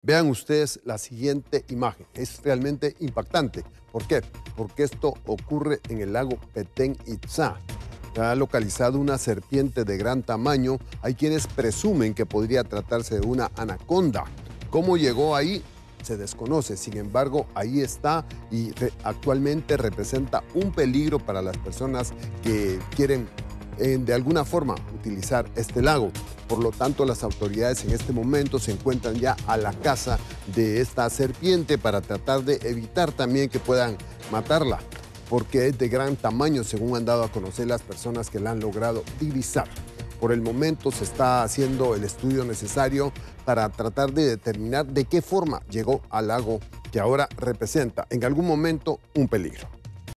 Vean ustedes la siguiente imagen. Es realmente impactante. ¿Por qué? Porque esto ocurre en el lago Petén Itzá. Se ha localizado una serpiente de gran tamaño. Hay quienes presumen que podría tratarse de una anaconda. ¿Cómo llegó ahí? Se desconoce. Sin embargo, ahí está y actualmente representa un peligro para las personas que quieren de alguna forma utilizar este lago. Por lo tanto, las autoridades en este momento se encuentran ya a la caza de esta serpiente para tratar de evitar también que puedan matarla, porque es de gran tamaño, según han dado a conocer las personas que la han logrado divisar. Por el momento se está haciendo el estudio necesario para tratar de determinar de qué forma llegó al lago que ahora representa en algún momento un peligro.